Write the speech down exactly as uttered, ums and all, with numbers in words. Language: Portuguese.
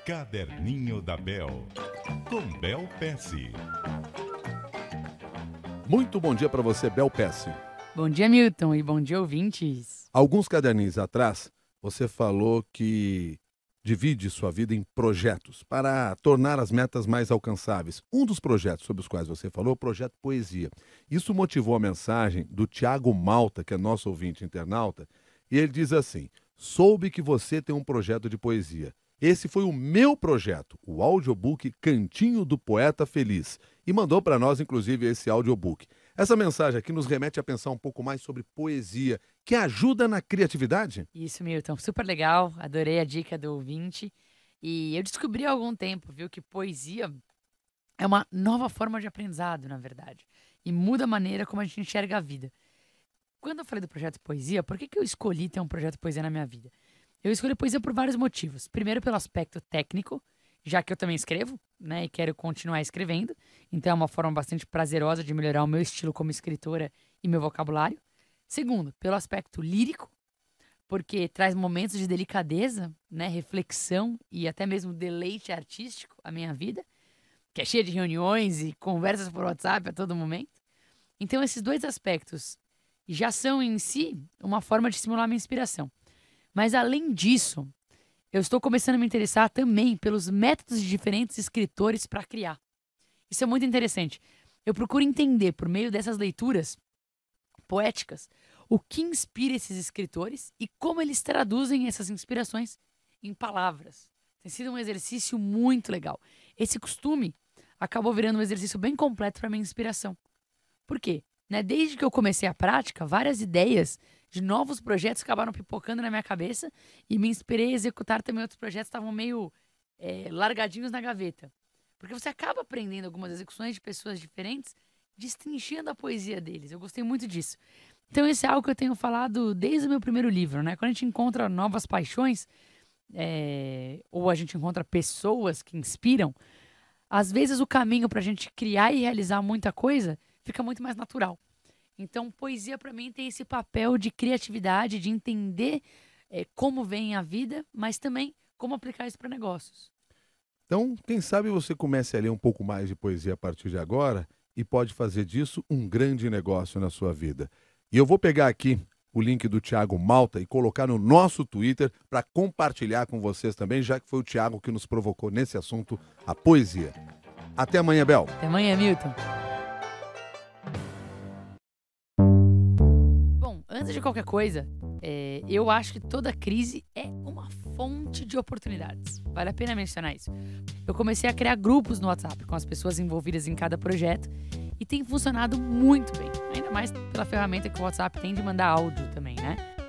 Caderninho da Bel, com Bel Pesce. Muito bom dia para você, Bel Pesce. Bom dia, Milton, e bom dia, ouvintes. Alguns caderninhos atrás, você falou que divide sua vida em projetos para tornar as metas mais alcançáveis. Um dos projetos sobre os quais você falou é o projeto Poesia. Isso motivou a mensagem do Tiago Malta, que é nosso ouvinte internauta, e ele diz assim: soube que você tem um projeto de poesia. Esse foi o meu projeto, o audiobook Cantinho do Poeta Feliz. E mandou para nós, inclusive, esse audiobook. Essa mensagem aqui nos remete a pensar um pouco mais sobre poesia, que ajuda na criatividade. Isso, Milton, super legal, adorei a dica do ouvinte. E eu descobri há algum tempo, viu, que poesia é uma nova forma de aprendizado, na verdade. E muda a maneira como a gente enxerga a vida. Quando eu falei do projeto Poesia, por que, que eu escolhi ter um projeto Poesia na minha vida? Eu escolhi poesia por vários motivos. Primeiro, pelo aspecto técnico, já que eu também escrevo, né, e quero continuar escrevendo. Então é uma forma bastante prazerosa de melhorar o meu estilo como escritora e meu vocabulário. Segundo, pelo aspecto lírico, porque traz momentos de delicadeza, né, reflexão e até mesmo deleite artístico à minha vida, que é cheia de reuniões e conversas por WhatsApp a todo momento. Então esses dois aspectos já são em si uma forma de estimular a minha inspiração. Mas além disso, eu estou começando a me interessar também pelos métodos de diferentes escritores para criar. Isso é muito interessante. Eu procuro entender, por meio dessas leituras poéticas, o que inspira esses escritores e como eles traduzem essas inspirações em palavras. Tem sido um exercício muito legal. Esse costume acabou virando um exercício bem completo para minha inspiração. Por quê? Né? Desde que eu comecei a prática, várias ideias de novos projetos acabaram pipocando na minha cabeça e me inspirei a executar também outros projetos que estavam meio é, largadinhos na gaveta. Porque você acaba aprendendo algumas execuções de pessoas diferentes, destrinchando a poesia deles. Eu gostei muito disso. Então esse é algo que eu tenho falado desde o meu primeiro livro, né? Quando a gente encontra novas paixões, é, ou a gente encontra pessoas que inspiram, às vezes o caminho para a gente criar e realizar muita coisa fica muito mais natural. Então, poesia para mim tem esse papel de criatividade, de entender é, como vem a vida, mas também como aplicar isso para negócios. Então, quem sabe você comece a ler um pouco mais de poesia a partir de agora e pode fazer disso um grande negócio na sua vida. E eu vou pegar aqui o link do Tiago Malta e colocar no nosso Twitter para compartilhar com vocês também, já que foi o Tiago que nos provocou nesse assunto, a poesia. Até amanhã, Bel. Até amanhã, Milton. Antes de qualquer coisa, é, eu acho que toda crise é uma fonte de oportunidades. Vale a pena mencionar isso. Eu comecei a criar grupos no WhatsApp com as pessoas envolvidas em cada projeto e tem funcionado muito bem. Ainda mais pela ferramenta que o WhatsApp tem de mandar áudio também, né?